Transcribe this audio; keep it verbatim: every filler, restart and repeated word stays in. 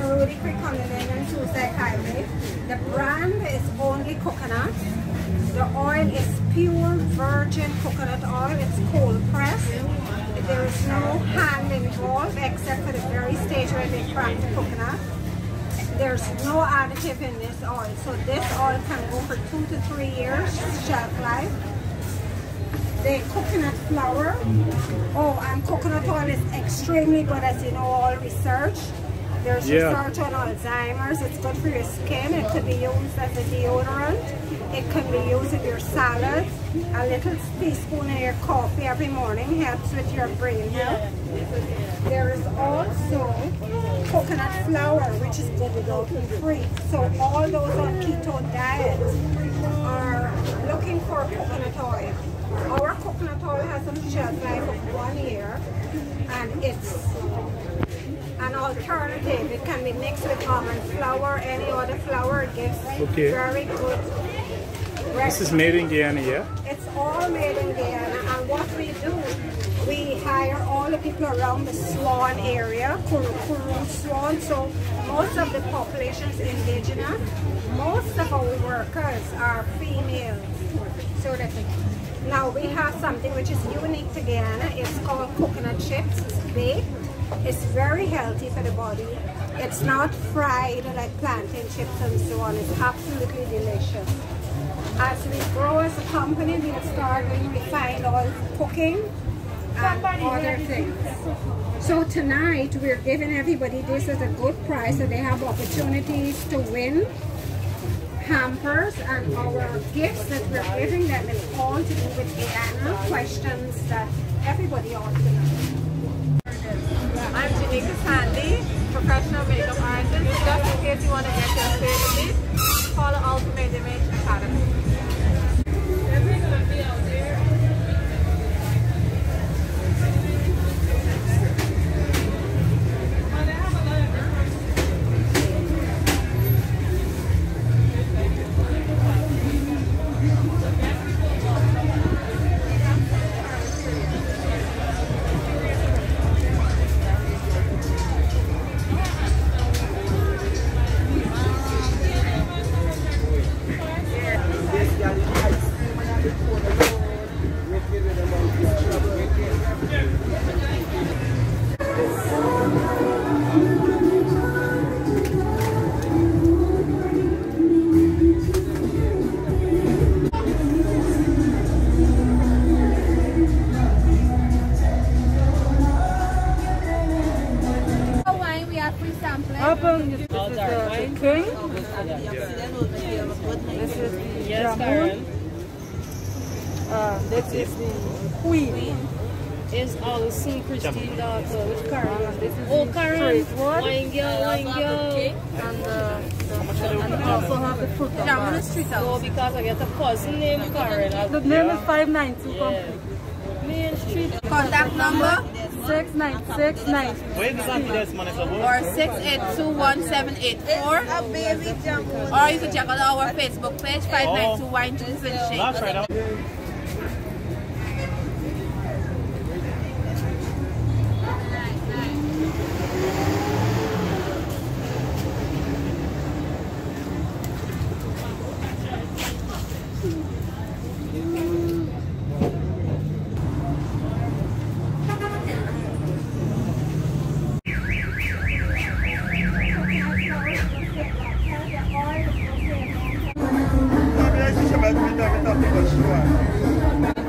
Rudy Creek on the Lane Suicide Highway. The brand is only coconut. The oil is pure virgin coconut oil. It's cold pressed. There is no hand involved except for the very stage where they crack the coconut. There's no additive in this oil. So this oil can go for two to three years shelf life. The coconut flour, oh, and coconut oil is extremely good, as you know, all research. There's yeah. research on Alzheimer's. It's good for your skin. It could be used as a deodorant. It can be used in your salad. A little teaspoon in your coffee every morning helps with your brain health. There is also coconut flour, which is gluten-free. So all those on keto diets are looking for coconut oil. Our coconut oil has a shelf life of one year, and it's an alternative. It can be mixed with almond flour, any other flour. It gives okay. very good recipe. This is made in Guyana, yeah? It's all made in Guyana, and what we do, we hire all the people around the Swan area, Kuru Swan, so most of the population is indigenous. Most of our workers are females. So that now we have something which is unique to Guyana. It's called coconut chips. It's baked. It's very healthy for the body. It's not fried like plantain chips and so on. It's absolutely delicious. As we grow as a company, we'll start doing refined oil cooking and other things. So tonight we're giving everybody this as a good price, so they have opportunities to win hampers, and our gifts that we're giving them is all to do with Guyana, questions that everybody ought to know. I'm Janika Sandy, professional makeup artist. Just in case you want to get your favorite, call the Ultimate Image Academy. This is the yes, Karen. Uh, this is the Queen. It's Allison Christine daughter. Which Karen? This is oh, Karen. Wine girl, wine girl. And, uh, and we also have the fruit yeah, street so because I get a cousin named Karen. The name yeah. is five nine two yeah. Main Street. Contact number six nine six nine or six eight two one seven eight four. Or you can check out our Facebook page, five nine two Wine Juice and Shake. Vai me dar, me dar, me dar, me dar, me dar, me dar, me dar,